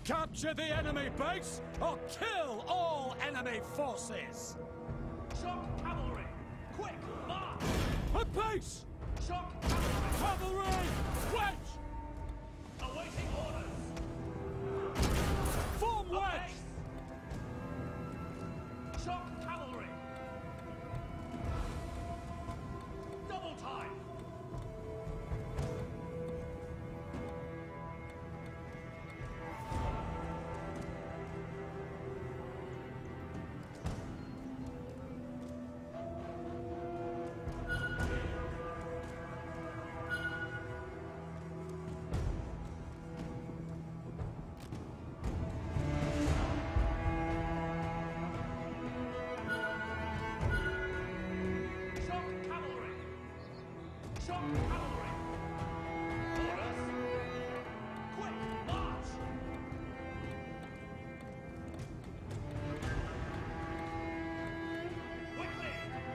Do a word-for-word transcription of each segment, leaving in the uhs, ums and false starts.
Capture the enemy base or kill all enemy forces! Shock cavalry! Quick, march! At pace! Shock cavalry! Cavalry! Wedge! Awaiting orders! Form wedge! Apace. Shock cavalry! Double time! Shock cavalry! Orders! Quick, march! Quickly!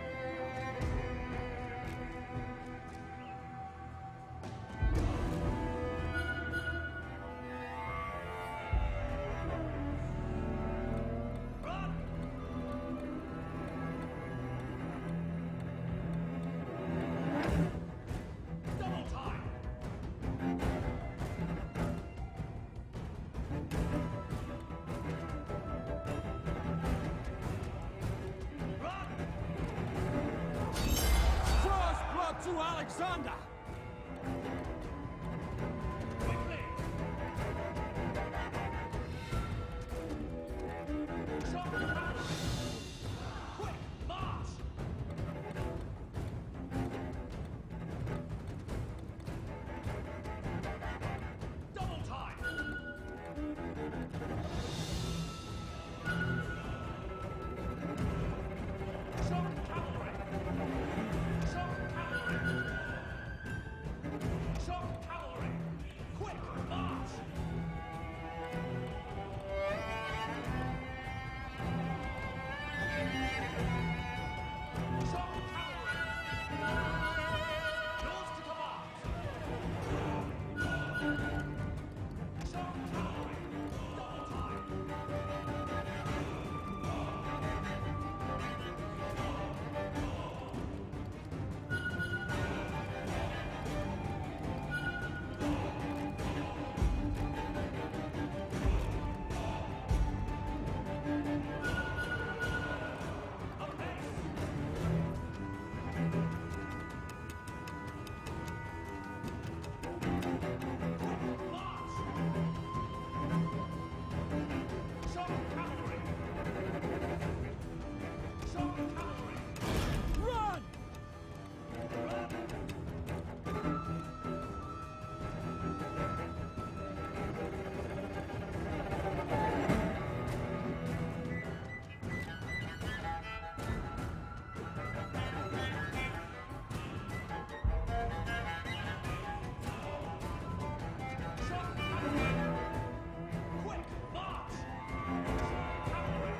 Run! Double time! Run! First blood to Alexander! Quickly! Shock cavalry! Quick, march! Double time! Shock cavalry! Shock cavalry! Shock cavalry! Quick, march! Shock cavalry! Yours to command! Shock cavalry! Double time! Apace! March! Shock cavalry! Shock cavalry! Run! Run! Shock cavalry! Quick, march! Shock cavalry!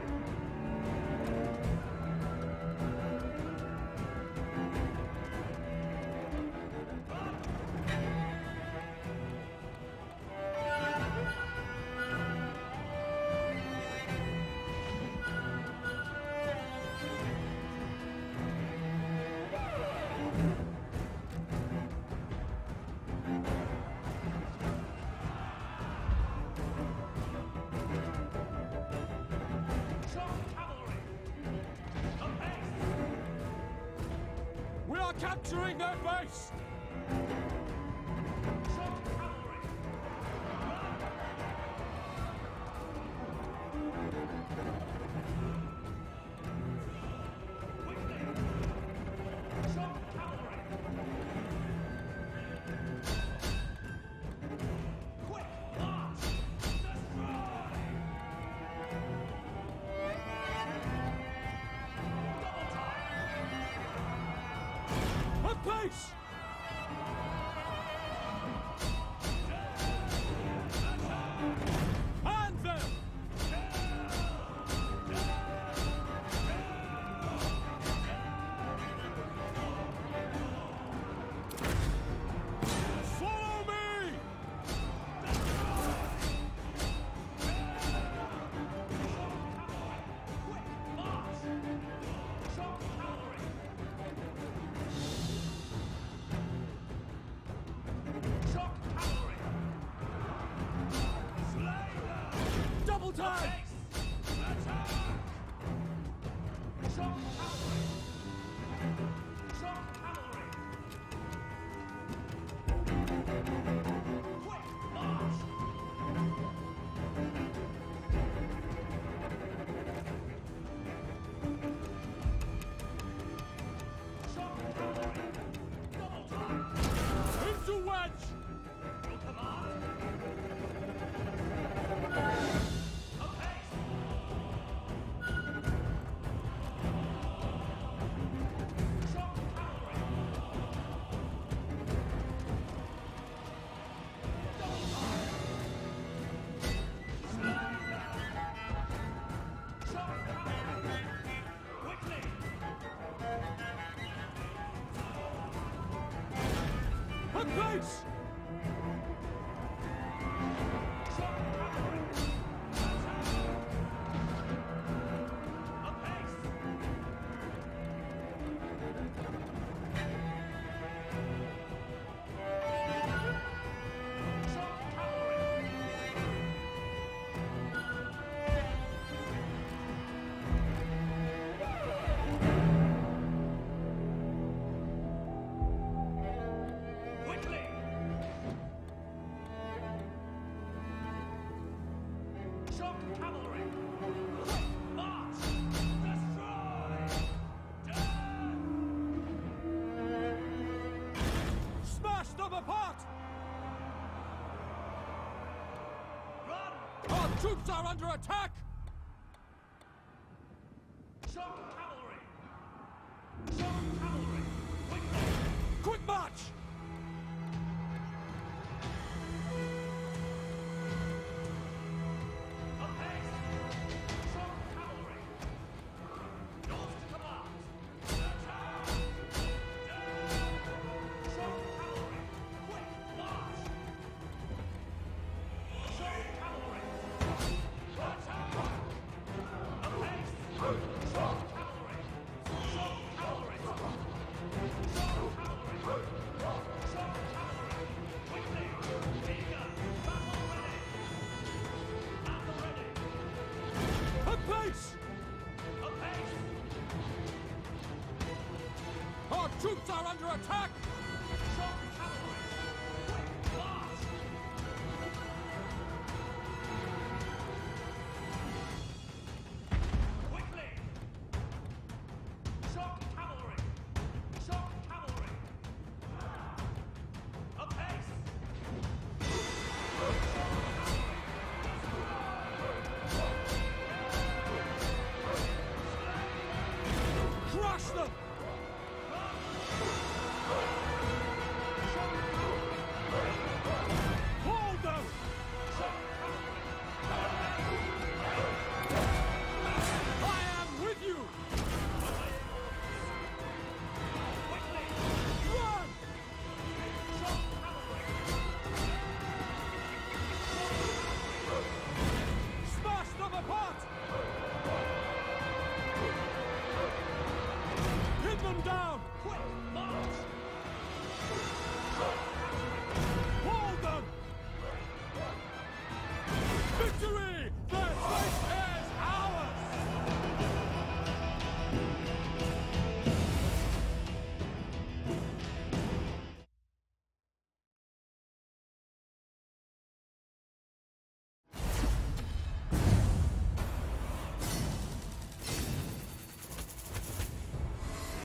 Run! Shock cavalry! Apace! We are capturing their base! Shock cavalry! Run! Quickly! Shock cavalry! Quick, march! Destroy! Double time! At pace! And them! Follow me! time! Attack! Shock cavalry! Shock cavalry! Quick march! Shock cavalry! Double time! Into wedge! Your command! Apace! Shock cavalry! Double time! Slide down! Shock cavalry! Quickly! A pace! Shock cavalry! Attack! Apace! Shock cavalry! Quickly! Shock cavalry! Quick march! Destroy! Done! Smash them apart! Run! Our troops are under attack! Shock cavalry! Shock cavalry! Quickly! Quick march! Apace! Shock cavalry! Yours to command! Attack! Down! Shock cavalry! Quick march! Shock cavalry! Attack! Apace! Shock cavalry! Shock cavalry! Shock cavalry! Shock cavalry! Quickly! Eager! Battle ready! Battle ready! A pace! Apace! Our troops are under attack!